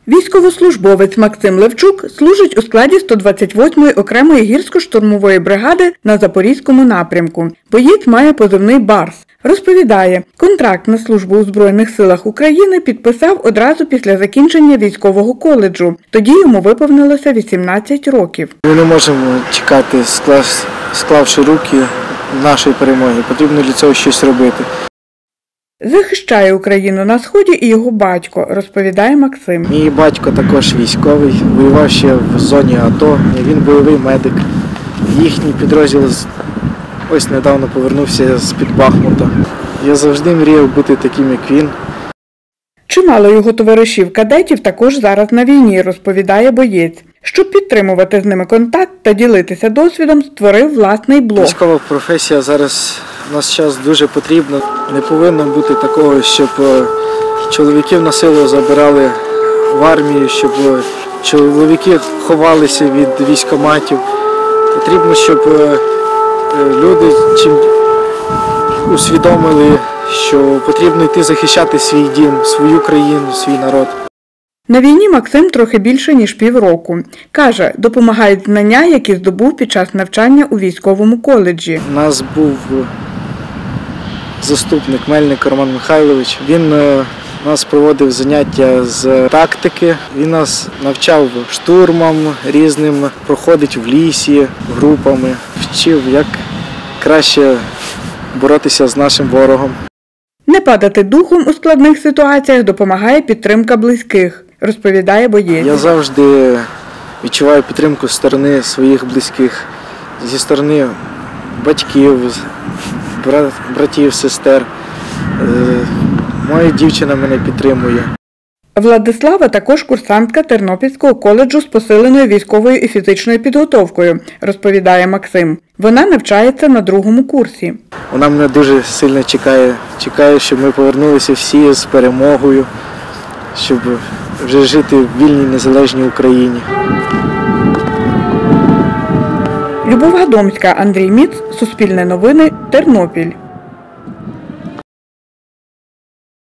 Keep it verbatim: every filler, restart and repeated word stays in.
Військовослужбовець Максим Левчук служить у складі сто двадцять восьмої окремої гірсько-штурмової бригади на Запорізькому напрямку. Боєць має позивний «Барс». Розповідає, контракт на службу у Збройних силах України підписав одразу після закінчення військового коледжу. Тоді йому виповнилося вісімнадцять років. Ми не можемо чекати, склавши руки нашої перемоги. Потрібно для цього щось робити. Захищає Україну на Сході і його батько, розповідає Максим. Мій батько також військовий, воював ще в зоні АТО, він бойовий медик. Їхній підрозділ ось недавно повернувся з-під Бахмута. Я завжди мріяв бути таким, як він. Чимало його товаришів-кадетів також зараз на війні, розповідає боєць. Щоб підтримувати з ними контакт та ділитися досвідом, створив власний блог. Військова професія зараз у нас час дуже потрібна. Не повинно бути такого, щоб чоловіків на силу забирали в армію, щоб чоловіки ховалися від військкоматів. Потрібно, щоб люди чим усвідомили, що потрібно йти захищати свій дім, свою країну, свій народ. На війні Максим трохи більше, ніж півроку. Каже, допомагають знання, які здобув під час навчання у військовому коледжі. У нас був заступник Мельник Роман Михайлович. Він нас проводив заняття з тактики. Він нас навчав штурмам різним, проходить в лісі групами, вчив, як краще боротися з нашим ворогом. Не падати духом у складних ситуаціях допомагає підтримка близьких, розповідає боєць. Я завжди відчуваю підтримку з сторони своїх близьких, зі сторони батьків, братів, сестер. Моя дівчина мене підтримує. Владислава також курсантка Тернопільського коледжу з посиленою військовою і фізичною підготовкою, розповідає Максим. Вона навчається на другому курсі. Вона мене дуже сильно чекає. Чекає, щоб ми повернулися всі з перемогою, щоб вже жити в вільній, незалежній Україні. Любов Гадомська, Андрій Міц, Суспільне новини, Тернопіль.